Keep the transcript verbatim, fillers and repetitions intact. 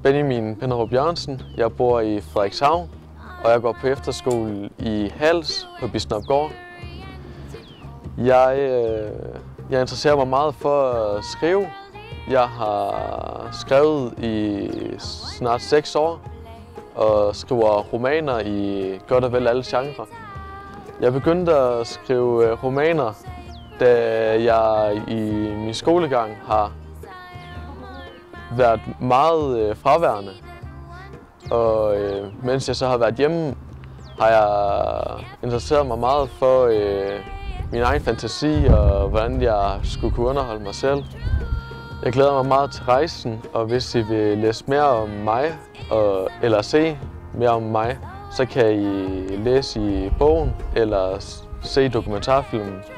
Benjamin Jørgensen. Jeg bor i Frederikshavn, og jeg går på efterskole i Hals på Bisnopgård. Jeg, øh, jeg interesserer mig meget for at skrive. Jeg har skrevet i snart seks år og skriver romaner i godt og vel alle genrer. Jeg begyndte at skrive romaner, da jeg i min skolegang har været meget fraværende. Og øh, mens jeg så har været hjemme, har jeg interesseret mig meget for øh, min egen fantasi og hvordan jeg skulle kunne underholde mig selv. Jeg glæder mig meget til rejsen, og hvis I vil læse mere om mig og, eller se mere om mig, så kan I læse i bogen eller se dokumentarfilmen